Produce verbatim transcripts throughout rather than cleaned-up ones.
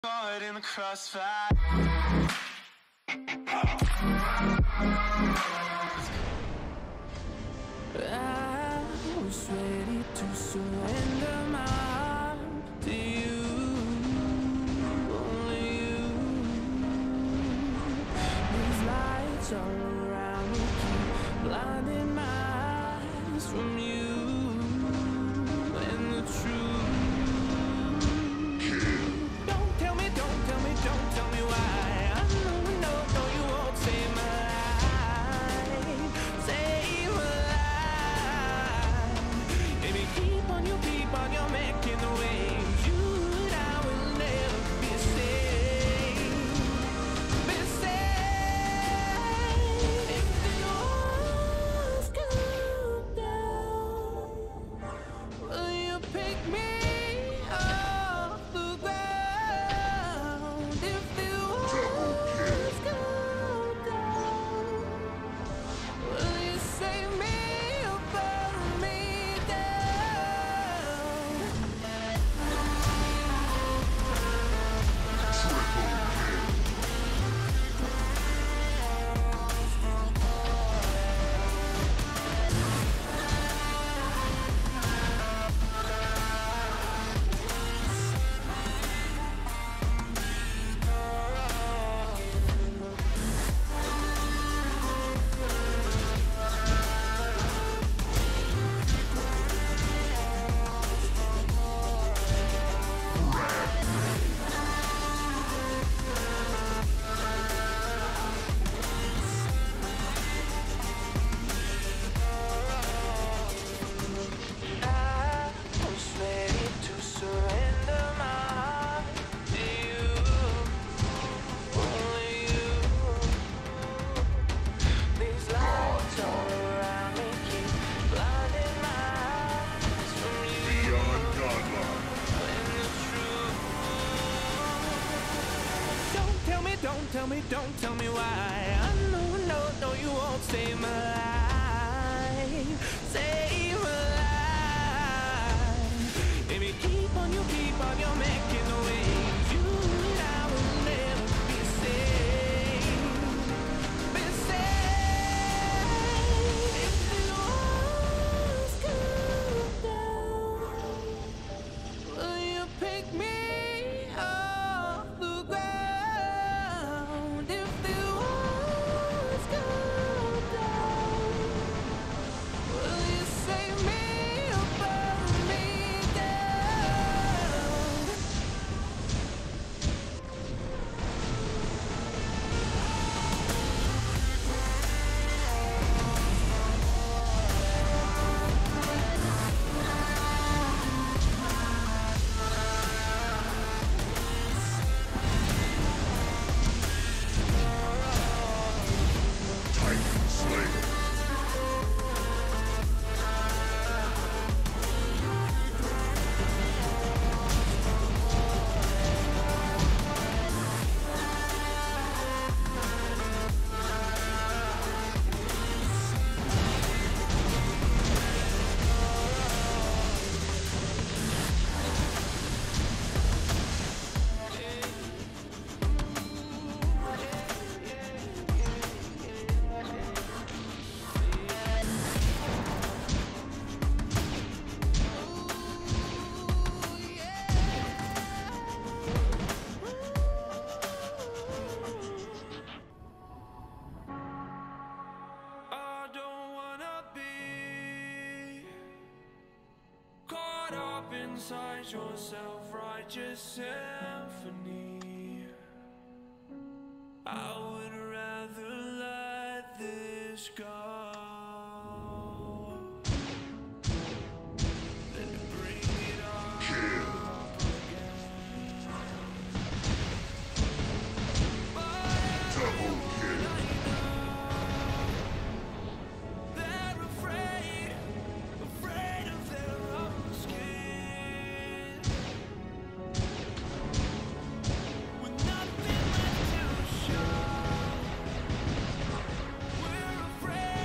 Caught in the crossfire. I was ready to surrender my heart to you, only you. These lights all around me keep blinding my eyes from you and the truth. Don't tell me, don't tell me, don't tell me why. I know, no, no, you won't save my life, save my life. Baby, keep on, you keep on, you're making the waves. You and I will never be safe, be safe. If the walls come down, will you pick me off the ground? If the walls come down, will you save me or burn me down? I was ready to surrender my heart to you, only you. These lights all around me keep blinding my eyes from you Beyond Godlike. and the truth. Don't tell me, don't tell me, don't tell me why. I know, no, no, you won't save my life, save my life. Baby, keep on, you keep on, you're making the waves. You and I will never be safe, be safe. If the walls come down, will you pick me off the ground? If the walls come down, will you save me or burn me down? Titan Slayer. I don't wanna be caught up inside your self-righteous symphony. I would rather let this go than to bring it up again. But Double kill. they're afraid, afraid of their own skin. With nothing left to show, we're afraid.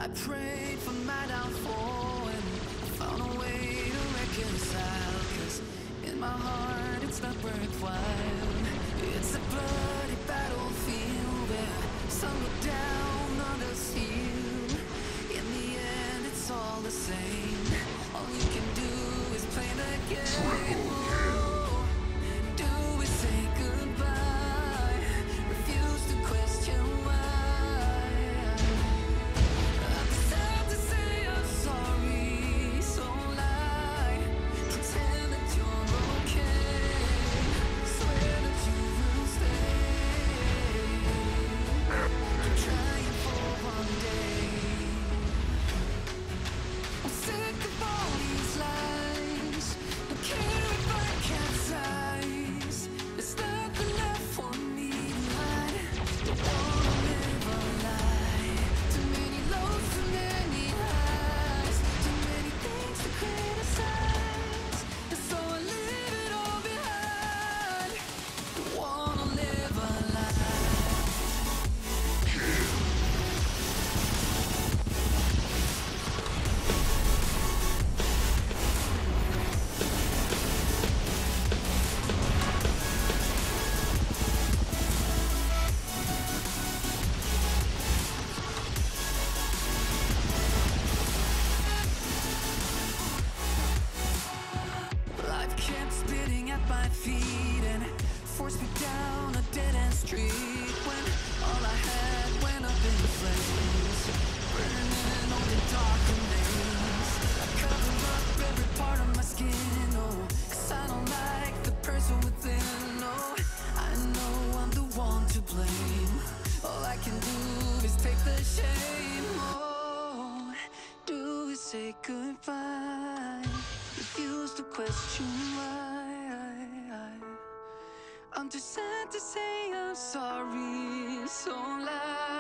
I prayed for my downfall and found a way to reconcile. Cause in my heart it's not worthwhile. It's a bloody battlefield where some go down, others heal. In the end it's all the same. All you can do is play the game. Oh, do we say goodbye? Refuse to question why. I deserve to say I'm sorry, so lie. Pretend that you're okay. Swear that you will stay. I'm trying for one day. I'm sick of all these lies. Don't care if I capsize. There's nothing left for me to hide. Don't wanna live a lie. Too many lows, too many highs. Too many things to criticize. And so I leave it all behind. Don't wanna live a lie. Life kept spitting at my feet and forced me down a dead-end street. When all I had went up in flames, burning only dark remains. I cover up every part of my skin, oh, cause I don't like the person within. Oh, I know I'm the one to blame. All I can do is take the shame. Oh, do we say goodbye? Refuse to question why. I'm too sad to say I'm sorry, so lie.